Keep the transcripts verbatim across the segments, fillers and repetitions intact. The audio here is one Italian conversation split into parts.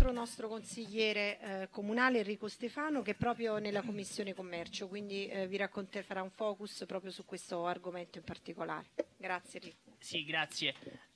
altro nostro consigliere eh, comunale, Enrico Stefano, che è proprio nella Commissione Commercio, quindi eh, vi racconterà, farà un focus proprio su questo argomento in particolare. Grazie Enrico. Sì, grazie.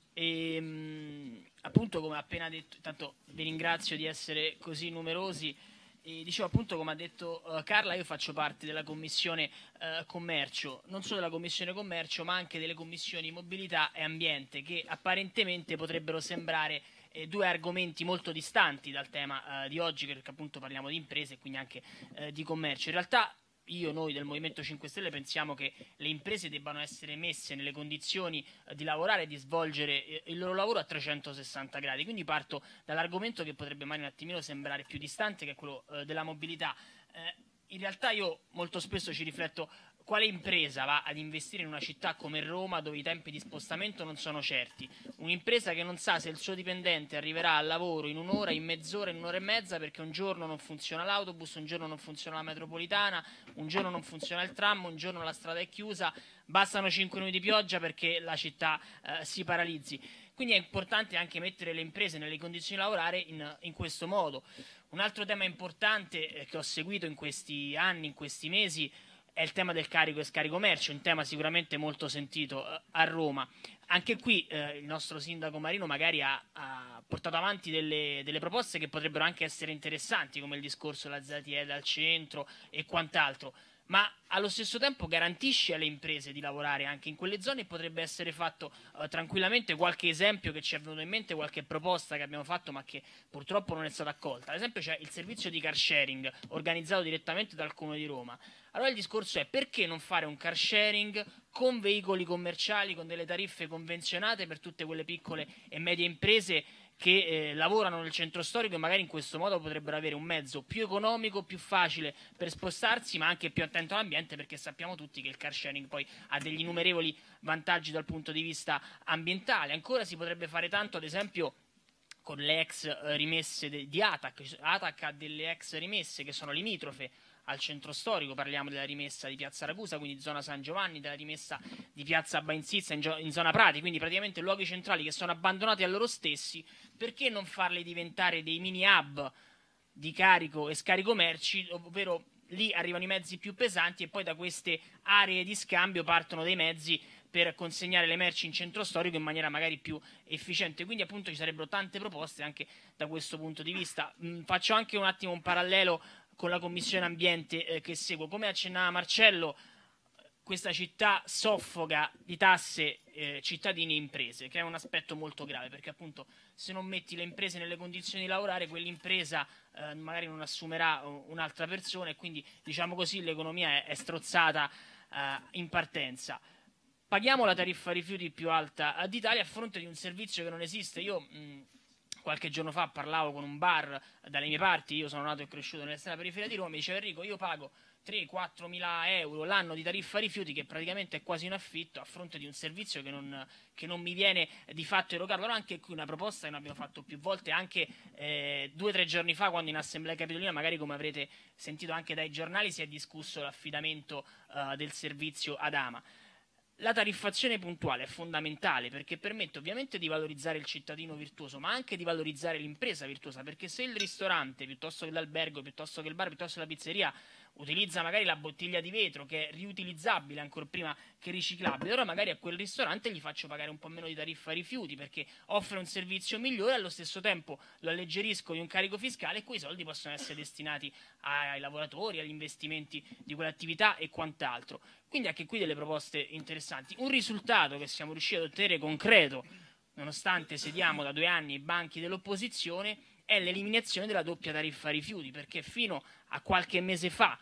E, mh, appunto, come appena detto, intanto vi ringrazio di essere così numerosi. E dicevo, appunto, come ha detto uh, Carla, io faccio parte della Commissione uh, Commercio, non solo della Commissione Commercio, ma anche delle Commissioni Mobilità e Ambiente, che apparentemente potrebbero sembrare eh, due argomenti molto distanti dal tema uh, di oggi, perché appunto parliamo di imprese e quindi anche uh, di commercio. In realtà io, noi del Movimento cinque Stelle pensiamo che le imprese debbano essere messe nelle condizioni eh, di lavorare e di svolgere eh, il loro lavoro a trecentosessanta gradi, quindi parto dall'argomento che potrebbe magari un attimino sembrare più distante, che è quello eh, della mobilità. Eh, in realtà io molto spesso ci rifletto: quale impresa va ad investire in una città come Roma, dove i tempi di spostamento non sono certi? Un'impresa che non sa se il suo dipendente arriverà al lavoro in un'ora, in mezz'ora, in un'ora e mezza, perché un giorno non funziona l'autobus, un giorno non funziona la metropolitana, un giorno non funziona il tram, un giorno la strada è chiusa, bastano cinque minuti di pioggia perché la città eh, si paralizzi. Quindi è importante anche mettere le imprese nelle condizioni di lavorare in, in questo modo. Un altro tema importante eh, che ho seguito in questi anni, in questi mesi, è il tema del carico e scarico merci, un tema sicuramente molto sentito eh, a Roma. Anche qui eh, il nostro sindaco Marino magari ha, ha portato avanti delle, delle proposte che potrebbero anche essere interessanti, come il discorso della Z T E al centro e quant'altro, ma allo stesso tempo garantisce alle imprese di lavorare anche in quelle zone, e potrebbe essere fatto eh, tranquillamente. Qualche esempio che ci è venuto in mente, qualche proposta che abbiamo fatto ma che purtroppo non è stata accolta. Ad esempio c'è il servizio di car sharing organizzato direttamente dal Comune di Roma. Allora il discorso è: perché non fare un car sharing con veicoli commerciali, con delle tariffe convenzionate per tutte quelle piccole e medie imprese che eh, lavorano nel centro storico, e magari in questo modo potrebbero avere un mezzo più economico, più facile per spostarsi, ma anche più attento all'ambiente, perché sappiamo tutti che il car sharing poi ha degli innumerevoli vantaggi dal punto di vista ambientale. Ancora si potrebbe fare tanto, ad esempio, con le ex eh, rimesse de- di ATAC. ATAC ha delle ex rimesse che sono limitrofe al centro storico. Parliamo della rimessa di Piazza Ragusa, quindi zona San Giovanni, della rimessa di Piazza Bainzizza in, in zona Prati, quindi praticamente luoghi centrali che sono abbandonati a loro stessi. Perché non farli diventare dei mini hub di carico e scarico merci, ovvero lì arrivano i mezzi più pesanti e poi da queste aree di scambio partono dei mezzi per consegnare le merci in centro storico in maniera magari più efficiente. Quindi appunto ci sarebbero tante proposte anche da questo punto di vista. Mh, faccio anche un attimo un parallelo con la Commissione Ambiente eh, che seguo. Come accennava Marcello, questa città soffoca di tasse eh, cittadini e imprese, che è un aspetto molto grave, perché appunto se non metti le imprese nelle condizioni di lavorare, quell'impresa eh, magari non assumerà un'altra persona, e quindi, diciamo così, l'economia è, è strozzata eh, in partenza. Paghiamo la tariffa rifiuti più alta d'Italia a fronte di un servizio che non esiste. Io mh, qualche giorno fa parlavo con un bar dalle mie parti, io sono nato e cresciuto nell'estrema periferia di Roma, mi diceva: Enrico, io pago tre quattro mila euro l'anno di tariffa rifiuti, che praticamente è quasi un affitto, a fronte di un servizio che non, che non mi viene di fatto erogato. Allora anche qui una proposta che noi abbiamo fatto più volte, anche eh, due o tre giorni fa, quando in Assemblea Capitolina, magari come avrete sentito anche dai giornali, si è discusso l'affidamento eh, del servizio ad Ama. La tariffazione puntuale è fondamentale, perché permette ovviamente di valorizzare il cittadino virtuoso, ma anche di valorizzare l'impresa virtuosa, perché se il ristorante, piuttosto che l'albergo, piuttosto che il bar, piuttosto che la pizzeria, utilizza magari la bottiglia di vetro, che è riutilizzabile ancora prima che riciclabile, allora magari a quel ristorante gli faccio pagare un po' meno di tariffa rifiuti, perché offre un servizio migliore, allo stesso tempo lo alleggerisco di un carico fiscale, e quei soldi possono essere destinati ai lavoratori, agli investimenti di quell'attività e quant'altro. Quindi anche qui delle proposte interessanti. Un risultato che siamo riusciti ad ottenere concreto, nonostante sediamo da due anni ai banchi dell'opposizione, è l'eliminazione della doppia tariffa rifiuti, perché fino a qualche mese fa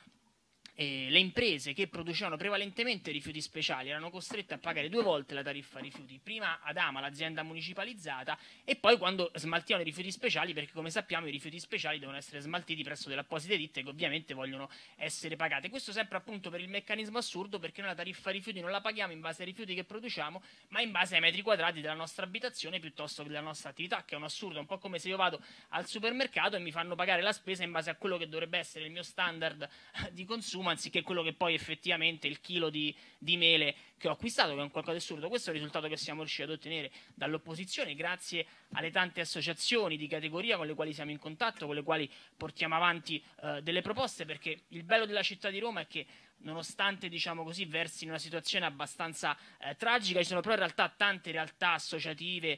eh, le imprese che producevano prevalentemente rifiuti speciali erano costrette a pagare due volte la tariffa rifiuti, prima ad Ama, l'azienda municipalizzata, e poi quando smaltivano i rifiuti speciali, perché come sappiamo i rifiuti speciali devono essere smaltiti presso delle apposite ditte che ovviamente vogliono essere pagate. Questo sempre appunto per il meccanismo assurdo, perché noi la tariffa rifiuti non la paghiamo in base ai rifiuti che produciamo, ma in base ai metri quadrati della nostra abitazione piuttosto che della nostra attività, che è un assurdo. È un po' come se io vado al supermercato e mi fanno pagare la spesa in base a quello che dovrebbe essere il mio standard di consumo, anziché quello che poi effettivamente il chilo di, di mele che ho acquistato, che è un qualcosa di assurdo. Questo è il risultato che siamo riusciti ad ottenere dall'opposizione grazie alle tante associazioni di categoria con le quali siamo in contatto, con le quali portiamo avanti eh, delle proposte, perché il bello della città di Roma è che nonostante, diciamo così, versi in una situazione abbastanza eh, tragica, ci sono però in realtà tante realtà associative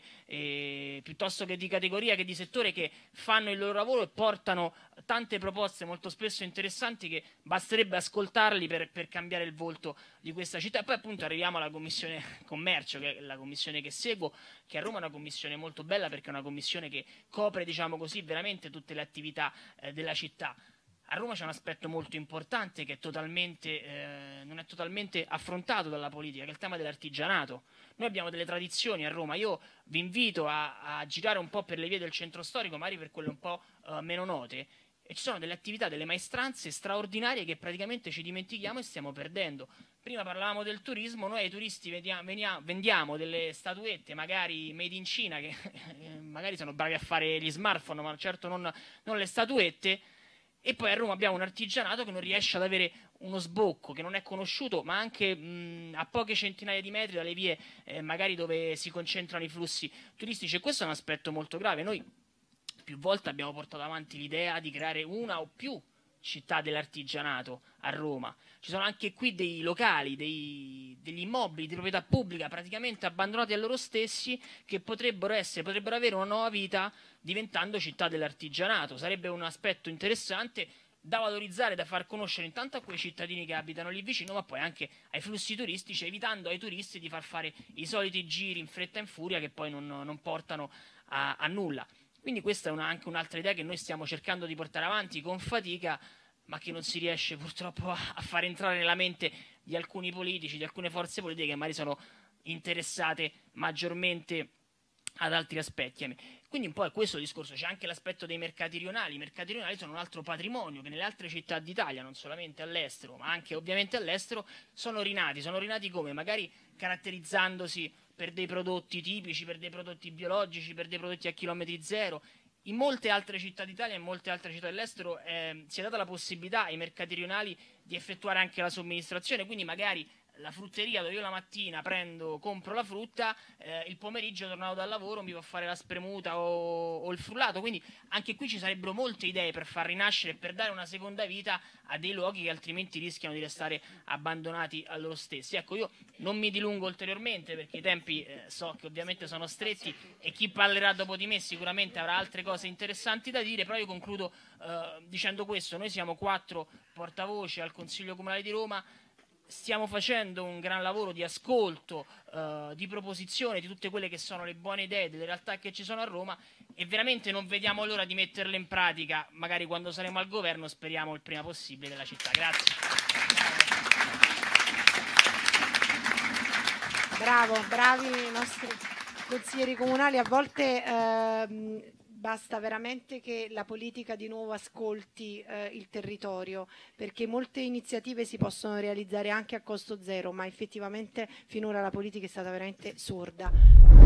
eh, piuttosto che di categoria che di settore che fanno il loro lavoro e portano tante proposte molto spesso interessanti che basterebbe ascoltarli per, per cambiare il volto di questa città. E poi appunto arriviamo alla commissione commercio, che è la commissione che seguo, che a Roma è una commissione molto bella perché è una commissione che copre, diciamo così, veramente tutte le attività eh, della città. A Roma c'è un aspetto molto importante che è totalmente, eh, non è totalmente affrontato dalla politica, che è il tema dell'artigianato. Noi abbiamo delle tradizioni a Roma. Io vi invito a, a girare un po' per le vie del centro storico, magari per quelle un po' eh, meno note, e ci sono delle attività, delle maestranze straordinarie che praticamente ci dimentichiamo e stiamo perdendo. Prima parlavamo del turismo, noi ai turisti vediamo, veniamo, vendiamo delle statuette magari made in Cina, che magari sono bravi a fare gli smartphone, ma certo non, non le statuette. E poi a Roma abbiamo un artigianato che non riesce ad avere uno sbocco, che non è conosciuto, ma anche mh, a poche centinaia di metri dalle vie eh, magari dove si concentrano i flussi turistici. E questo è un aspetto molto grave. Noi più volte abbiamo portato avanti l'idea di creare una o più città dell'artigianato a Roma. Ci sono anche qui dei locali, dei, degli immobili di proprietà pubblica praticamente abbandonati a loro stessi che potrebbero essere, potrebbero avere una nuova vita diventando città dell'artigianato. Sarebbe un aspetto interessante da valorizzare, da far conoscere intanto a quei cittadini che abitano lì vicino, ma poi anche ai flussi turistici, evitando ai turisti di far fare i soliti giri in fretta e in furia che poi non, non portano a, a nulla. Quindi questa è una, anche un'altra idea che noi stiamo cercando di portare avanti con fatica, ma che non si riesce purtroppo a, a far entrare nella mente di alcuni politici, di alcune forze politiche che magari sono interessate maggiormente ad altri aspetti. Quindi un po' è questo il discorso. C'è anche l'aspetto dei mercati rionali. I mercati rionali sono un altro patrimonio che nelle altre città d'Italia, non solamente all'estero, ma anche ovviamente all'estero, sono rinati. Sono rinati come? Magari caratterizzandosi per dei prodotti tipici, per dei prodotti biologici, per dei prodotti a chilometri zero. In molte altre città d'Italia e in molte altre città dell'estero eh, si è data la possibilità ai mercati rionali di effettuare anche la somministrazione, quindi magari la frutteria dove io la mattina prendo, compro la frutta, eh, il pomeriggio tornato dal lavoro mi va a fare la spremuta o, o il frullato. Quindi anche qui ci sarebbero molte idee per far rinascere e per dare una seconda vita a dei luoghi che altrimenti rischiano di restare abbandonati a loro stessi. Ecco, io non mi dilungo ulteriormente perché i tempi eh, so che ovviamente sono stretti e chi parlerà dopo di me sicuramente avrà altre cose interessanti da dire, però io concludo eh, dicendo questo: noi siamo quattro portavoce al Consiglio Comunale di Roma. Stiamo facendo un gran lavoro di ascolto, eh, di proposizione di tutte quelle che sono le buone idee delle realtà che ci sono a Roma e veramente non vediamo l'ora di metterle in pratica, magari quando saremo al governo, speriamo il prima possibile, della città. Grazie. Bravo, bravi i nostri consiglieri comunali. A volte ehm, basta veramente che la politica di nuovo ascolti eh, il territorio, perché molte iniziative si possono realizzare anche a costo zero, ma effettivamente finora la politica è stata veramente sorda.